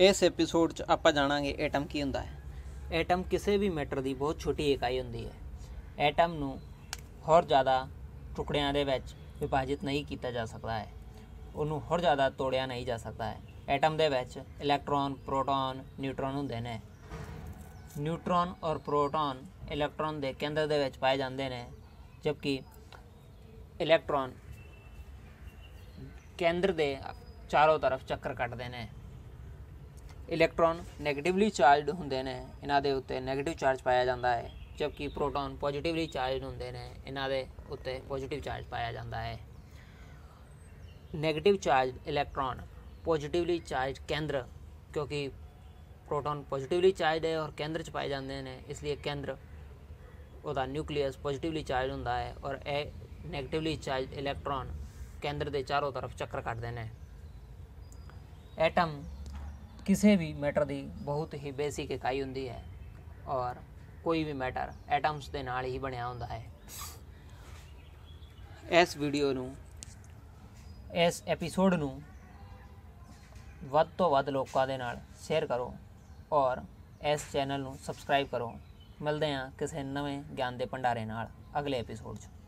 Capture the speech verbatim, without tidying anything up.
इस एपीसोड 'ਚ ਆਪਾਂ ਜਾਣਾਂਗੇ ਐਟਮ ਕੀ ਹੁੰਦਾ ਹੈ। ਐਟਮ ਕਿਸੇ ਵੀ ਮੈਟਰ ਦੀ ਬਹੁਤ ਛੋਟੀ ਇਕਾਈ ਹੁੰਦੀ ਹੈ। ਐਟਮ ਨੂੰ ਹੋਰ ਜ਼ਿਆਦਾ ਟੁਕੜਿਆਂ ਦੇ ਵਿੱਚ ਵਿਭਾਜਿਤ ਨਹੀਂ ਕੀਤਾ ਜਾ ਸਕਦਾ ਹੈ। ਉਹਨੂੰ ਹੋਰ ਜ਼ਿਆਦਾ ਤੋੜਿਆ ਨਹੀਂ ਜਾ ਸਕਦਾ ਹੈ। ਐਟਮ ਦੇ ਵਿੱਚ ਇਲੈਕਟ੍ਰੋਨ, ਪ੍ਰੋਟੋਨ, ਨਿਊਟਰੋਨ ਹੁੰਦੇ ਨੇ। ਨਿਊਟਰੋਨ ਔਰ ਪ੍ਰੋਟੋਨ ਇਲੈਕਟ੍ਰੋਨ ਦੇ ਕੇਂਦਰ ਦੇ ਵਿੱਚ ਪਾਏ ਜਾਂਦੇ ਨੇ, ਜਦਕਿ ਇਲੈਕਟ੍ਰੋਨ ਕੇਂਦਰ ਦੇ ਚਾਰੋਂ ਤਰਫ ਚੱਕਰ ਕੱਟਦੇ ਨੇ। ਇਲੈਕਟ੍ਰੋਨ ਨੈਗੇਟਿਵਲੀ ਚਾਰਜਡ ਹੁੰਦੇ ਨੇ, ਇਹਨਾਂ ਦੇ ਉੱਤੇ ਨੈਗੇਟਿਵ ਚਾਰਜ ਪਾਇਆ ਜਾਂਦਾ ਹੈ, ਜਦਕਿ ਪ੍ਰੋਟੋਨ ਪੋਜ਼ੀਟਿਵਲੀ ਚਾਰਜਡ ਹੁੰਦੇ ਨੇ, ਇਹਨਾਂ ਦੇ ਉੱਤੇ ਪੋਜ਼ੀਟਿਵ ਚਾਰਜ ਪਾਇਆ ਜਾਂਦਾ ਹੈ। Negative charge electron positively charge ਕੇਂਦਰ, ਕਿਉਂਕਿ ਪ੍ਰੋਟੋਨ ਪੋਜ਼ੀਟਿਵਲੀ ਚਾਰਜ ਹੈ ਔਰ ਕੇਂਦਰ 'ਚ ਪਾਏ ਜਾਂਦੇ ਨੇ, ਇਸ ਲਈ ਕੇਂਦਰ ਉਹਦਾ ਨਿਊਕਲੀਅਸ ਪੋਜ਼ੀਟਿਵਲੀ ਚਾਰਜ ਹੁੰਦਾ ਹੈ ਔਰ ਇਹ ਨੈਗੇਟਿਵਲੀ ਚਾਰਜ ਇਲੈਕਟ੍ਰੋਨ ਕੇਂਦਰ ਦੇ ਚਾਰੋਂ ਤਰਫ ਚੱਕਰ ਕੱਟਦੇ ਨੇ। ਐਟਮ ਕਿਸੇ ਵੀ ਮੈਟਰ ਦੀ ਬਹੁਤ ਹੀ ਬੇਸਿਕ ਇਕਾਈ ਹੁੰਦੀ ਹੈ ਔਰ ਕੋਈ ਵੀ ਮੈਟਰ ਐਟਮਸ ਦੇ ਨਾਲ ਹੀ ਬਣਿਆ ਹੁੰਦਾ ਹੈ। ਇਸ ਵੀਡੀਓ ਨੂੰ ਇਸ ਐਪੀਸੋਡ ਨੂੰ ਵੱਧ ਤੋਂ ਵੱਧ ਲੋਕਾਂ ਦੇ ਨਾਲ ਸ਼ੇਅਰ ਕਰੋ ਔਰ ਇਸ ਚੈਨਲ ਨੂੰ ਸਬਸਕ੍ਰਾਈਬ ਕਰੋ। ਮਿਲਦੇ ਹਾਂ ਕਿਸੇ ਨਵੇਂ ਗਿਆਨ ਦੇ ਭੰਡਾਰੇ ਨਾਲ ਅਗਲੇ ਐਪੀਸੋਡ 'ਚ।